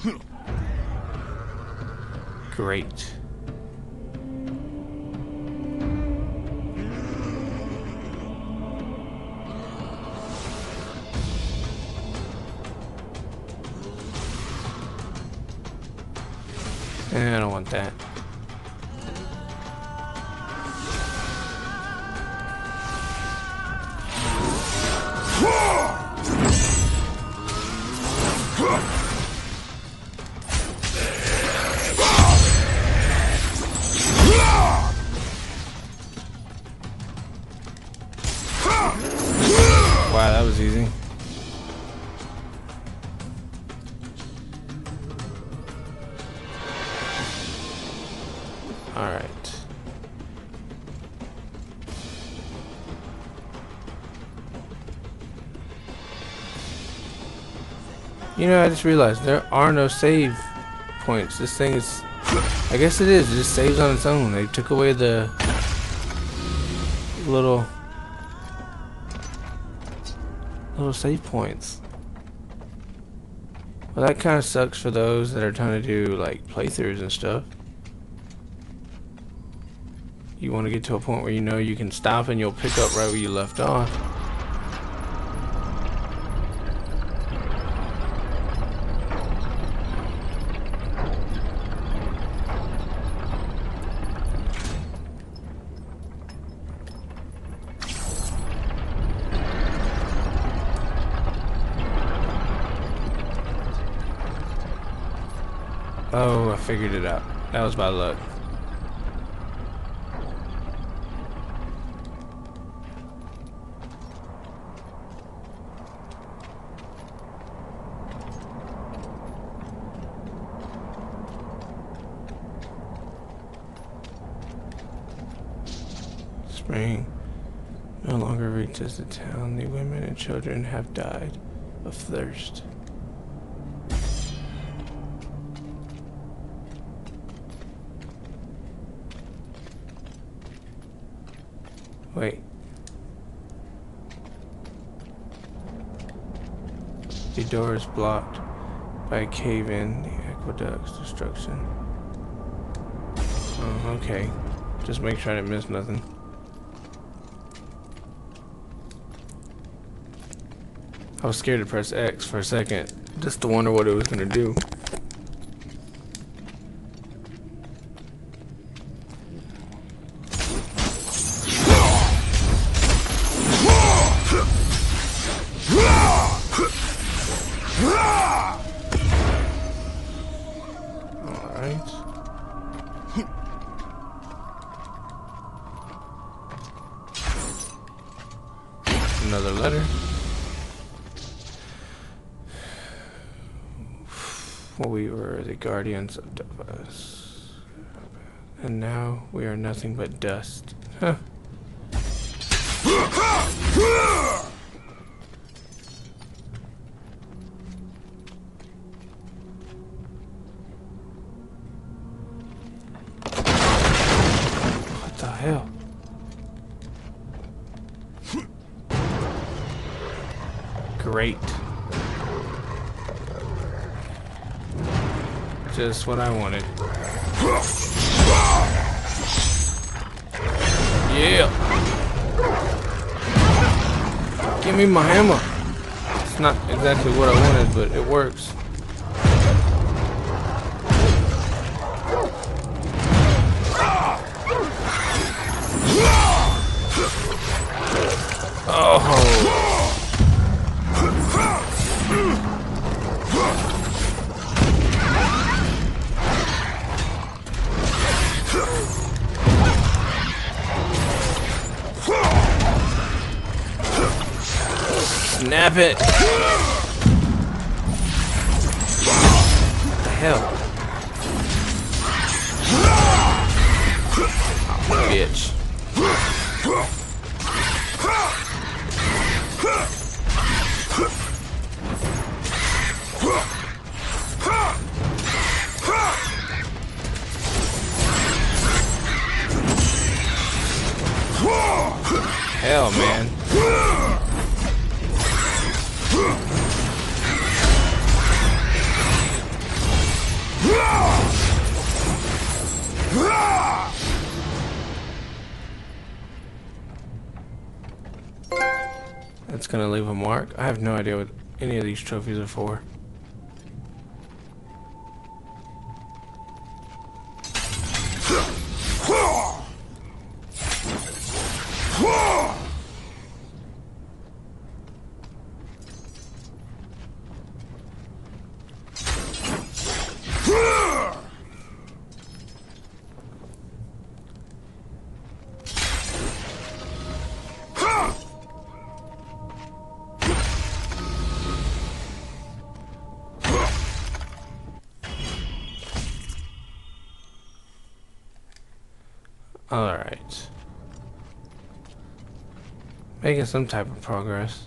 Great. I don't want that. Wow, that was easy. All right. You know, I just realized there are no save points. This thing is, I guess it is. It just saves on its own. They took away the little save points. Well, that kind of sucks for those that are trying to do like playthroughs and stuff. You want to get to a point where you know you can stop and you'll pick up right where you left off. Oh, I figured it out. That was by luck. Spring no longer reaches the town. The women and children have died of thirst. Wait. The door is blocked by a cave-in, the aqueduct's destruction. Oh, okay. Just make sure I didn't miss nothing. I was scared to press X for a second, just to wonder what it was gonna do. Alright. Another letter. We were the guardians of us, and now we are nothing but dust. Huh. What the hell? Great. Just what I wanted. Yeah. Give me my hammer. It's not exactly what I wanted, but it works. Oh. Snap it! What the hell? Oh, bitch. Hell, man. That's gonna leave a mark. I have no idea what any of these trophies are for. Alright. Making some type of progress.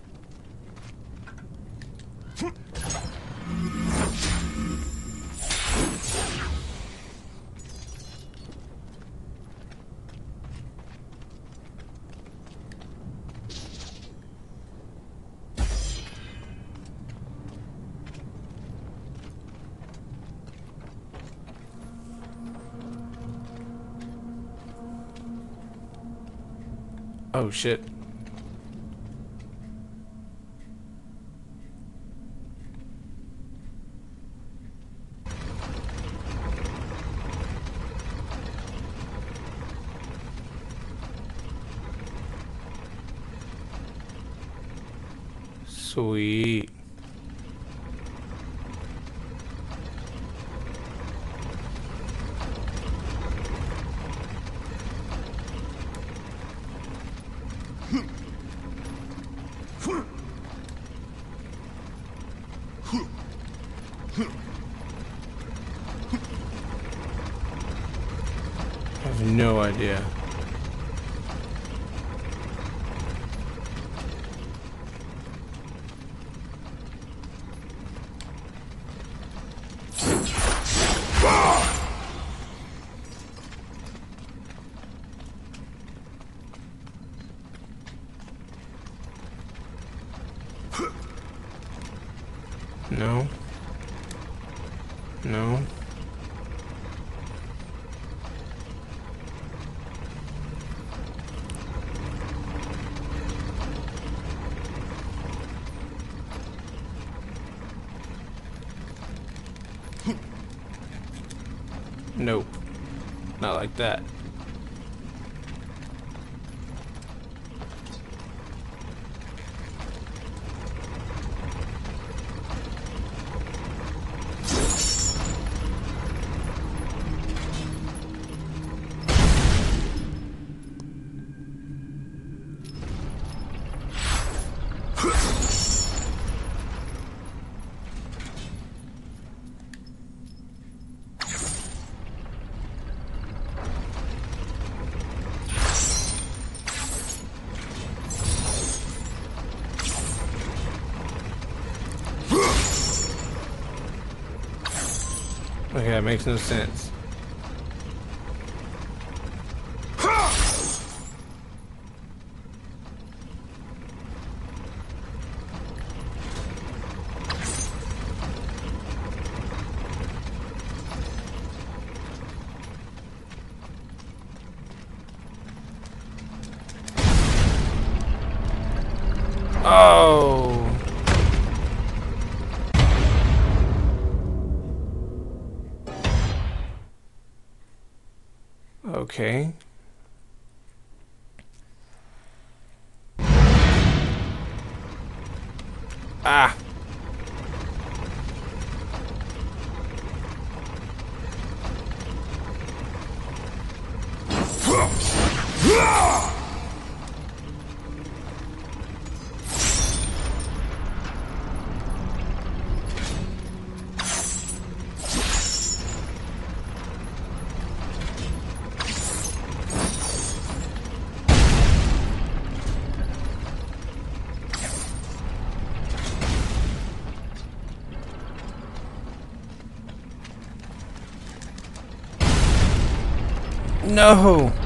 Oh shit. Sweet. I have no idea. No. No. Nope. Not like that. Okay, that makes no sense. Oh. Okay. Ah. No.